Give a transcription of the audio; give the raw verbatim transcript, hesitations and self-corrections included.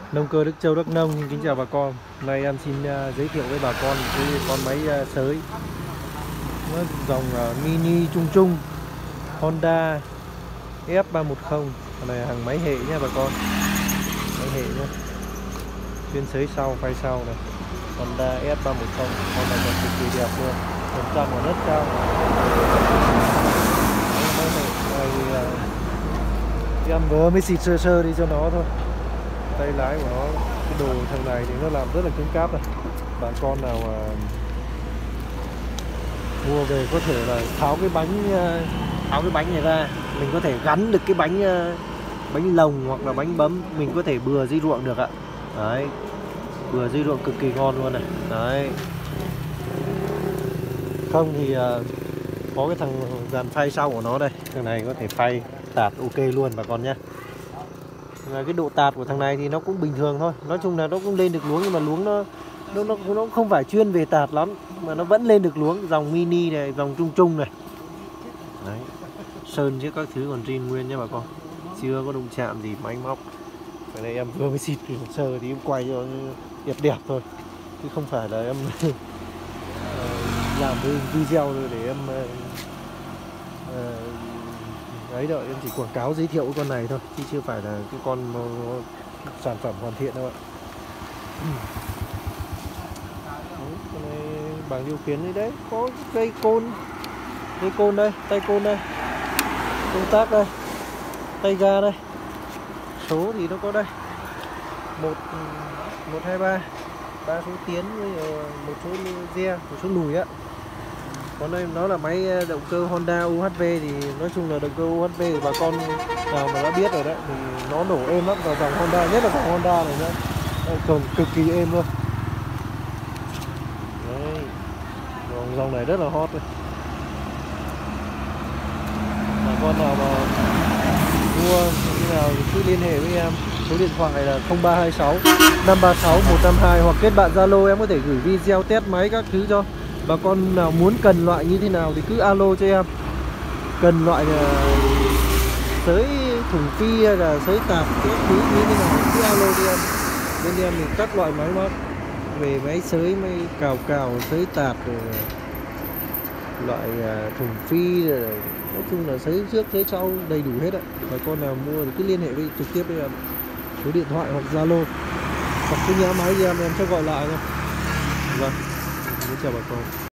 Nông cơ Đức Châu Đắk Nông kính chào bà con. Hôm nay em xin uh, giới thiệu với bà con cái con máy uh, sới. Nó dòng uh, mini trung trung Honda F ba một không. Con này hàng máy hệ nha bà con. Máy hệ nhé. Chuyên sới sau, phay sau này. Honda F ba một không. Con này còn cực kỳ đẹp luôn. Phần trăm còn rất cao. Máy hệ này uh, em vừa mới xịt sơ sơ đi cho nó thôi. Tay lái của nó, cái đồ thằng này thì nó làm rất là cứng cáp này. Bạn con nào mà mua về có thể là tháo cái bánh tháo cái bánh này ra, mình có thể gắn được cái bánh bánh lồng hoặc là bánh bấm, mình có thể bừa dưới ruộng được ạ. Đấy, bừa dưới ruộng cực kỳ ngon luôn này. Đấy, không thì có cái thằng dàn phay sau của nó đây, thằng này có thể phay tạt ok luôn bà con nhé. Cái độ tạt của thằng này thì nó cũng bình thường thôi, nói chung là nó cũng lên được luống, nhưng mà luống nó nó nó nó không phải chuyên về tạt lắm, mà nó vẫn lên được luống. Dòng mini này, dòng trung trung này. Đấy, sơn chứ các thứ còn zin nguyên nhé bà con, chưa có đụng chạm gì máy móc. Cái này em vừa mới xịt sờ thì em quay cho đẹp đẹp thôi, chứ không phải là em làm cái video để em uh, đấy rồi, em chỉ quảng cáo giới thiệu cái con này thôi, chứ chưa phải là cái con nó, nó sản phẩm hoàn thiện đâu ạ. Đấy, con này bảng điều khiển này đấy, có cây côn, cây côn đây, tay côn đây, công tắc đây, tay ga đây, số thì nó có đây, một một hai ba, ba số tiến với một số ge, một số lùi á. Còn đây nó là máy động cơ Honda u hát vê, thì nói chung là động cơ u hát vê thì bà con nào mà đã biết rồi đấy, thì nó nổ êm lắm. Vào dòng Honda, nhất là dòng Honda này nữa, còn cực kỳ êm luôn. Đấy, dòng, dòng này rất là hot đấy. Bà con nào mà mua như nào thì cứ liên hệ với em, số điện thoại là không ba hai sáu năm ba sáu một năm hai, hoặc kết bạn Zalo, em có thể gửi video test máy các thứ cho. Bà con nào muốn cần loại như thế nào thì cứ alo cho em. Cần loại là sới thùng phi hay là sới tạp các thứ như thế nào cứ alo cho em. Bên em thì các loại máy móc về máy sới, máy cào cào, sới tạp rồi loại thùng phi rồi, nói chung là sới trước sới sau đầy đủ hết ạ. Bà con nào mua thì cứ liên hệ với trực tiếp với em, số điện thoại hoặc Zalo, hoặc cái nhá máy cho em em sẽ gọi lại thôi. Vâng, xin chào bà con.